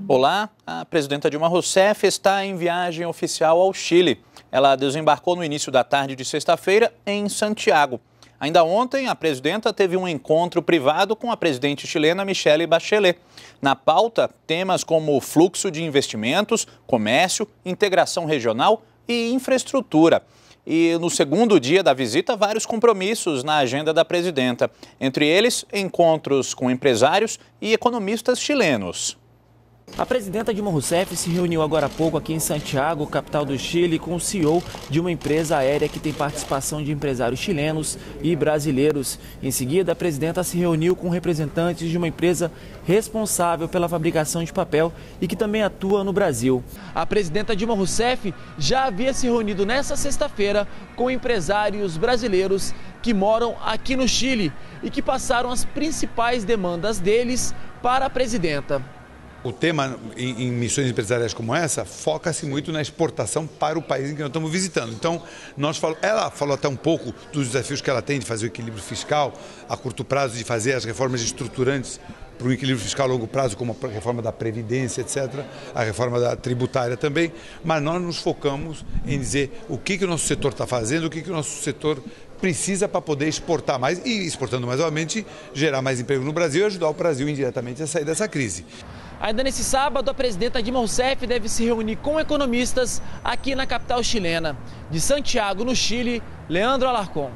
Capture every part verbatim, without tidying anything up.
Olá, a presidenta Dilma Rousseff está em viagem oficial ao Chile. Ela desembarcou no início da tarde de sexta-feira em Santiago. Ainda ontem, a presidenta teve um encontro privado com a presidente chilena Michelle Bachelet. Na pauta, temas como fluxo de investimentos, comércio, integração regional e infraestrutura. E no segundo dia da visita, vários compromissos na agenda da presidenta. Entre eles, encontros com empresários e economistas chilenos. A presidenta Dilma Rousseff se reuniu agora há pouco aqui em Santiago, capital do Chile, com o C E O de uma empresa aérea que tem participação de empresários chilenos e brasileiros. Em seguida, a presidenta se reuniu com representantes de uma empresa responsável pela fabricação de papel e que também atua no Brasil. A presidenta Dilma Rousseff já havia se reunido nesta sexta-feira com empresários brasileiros que moram aqui no Chile e que passaram as principais demandas deles para a presidenta. O tema em, em missões empresariais como essa foca-se muito na exportação para o país em que nós estamos visitando. Então, nós falo, ela falou até um pouco dos desafios que ela tem de fazer o equilíbrio fiscal a curto prazo, de fazer as reformas estruturantes para um equilíbrio fiscal a longo prazo, como a reforma da Previdência, etcétera, a reforma da tributária também, mas nós nos focamos em dizer o que, que o nosso setor está fazendo, o que, que o nosso setor precisa para poder exportar mais e, exportando mais, obviamente, gerar mais emprego no Brasil e ajudar o Brasil indiretamente a sair dessa crise. Ainda nesse sábado, a presidenta Dilma Rousseff deve se reunir com economistas aqui na capital chilena. De Santiago, no Chile, Leandro Alarcón.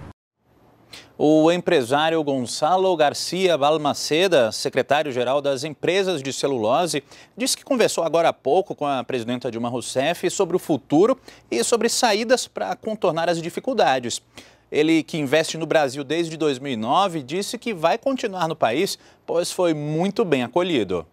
O empresário Gonçalo Garcia Balmaceda, secretário-geral das empresas de celulose, disse que conversou agora há pouco com a presidenta Dilma Rousseff sobre o futuro e sobre saídas para contornar as dificuldades. Ele, que investe no Brasil desde dois mil e nove, disse que vai continuar no país, pois foi muito bem acolhido.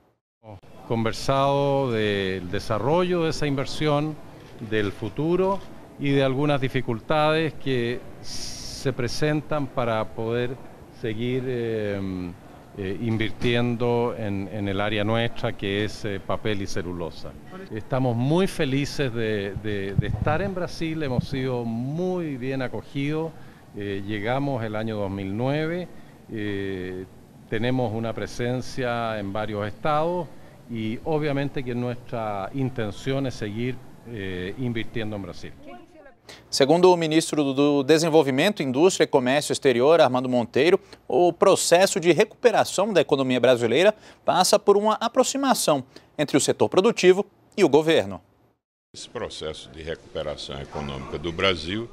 Conversado del desarrollo de esa inversión, del futuro y de algunas dificultades que se presentan para poder seguir eh, eh, invirtiendo en, en el área nuestra, que es eh, papel y celulosa. Estamos muy felices de, de, de estar en Brasil, hemos sido muy bien acogidos, eh, llegamos el año dos mil nueve, eh, tenemos una presencia en varios estados y obviamente que nuestra intención es seguir eh, invirtiendo en Brasil. Segundo o ministro do Desenvolvimento, Indústria e Comércio Exterior, Armando Monteiro, o processo de recuperação da economia brasileira passa por uma aproximação entre o setor produtivo e o governo. Esse processo de recuperação econômica do Brasil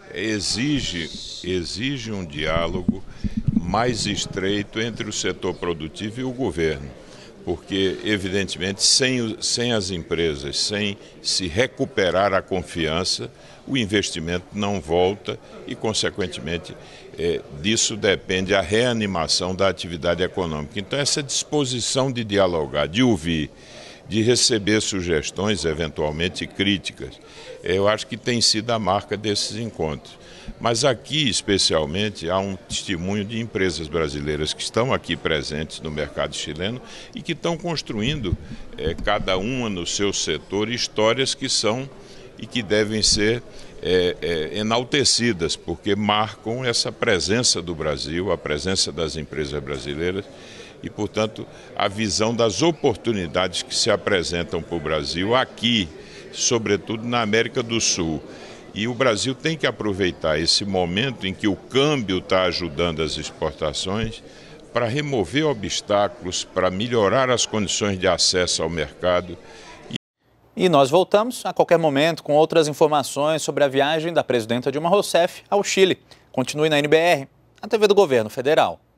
exige, exige um diálogo mais estreito entre o setor produtivo e o governo, porque, evidentemente, sem, sem as empresas, sem se recuperar a confiança, o investimento não volta e, consequentemente, é, disso depende a reanimação da atividade econômica. Então, essa disposição de dialogar, de ouvir, de receber sugestões, eventualmente críticas, eu acho que tem sido a marca desses encontros. Mas aqui, especialmente, há um testemunho de empresas brasileiras que estão aqui presentes no mercado chileno e que estão construindo, é, cada uma no seu setor, histórias que são e que devem ser é, é, enaltecidas, porque marcam essa presença do Brasil, a presença das empresas brasileiras e, portanto, a visão das oportunidades que se apresentam para o Brasil aqui, sobretudo na América do Sul. E o Brasil tem que aproveitar esse momento em que o câmbio está ajudando as exportações para remover obstáculos, para melhorar as condições de acesso ao mercado. E nós voltamos a qualquer momento com outras informações sobre a viagem da presidenta Dilma Rousseff ao Chile. Continue na N B R, a T V do Governo Federal.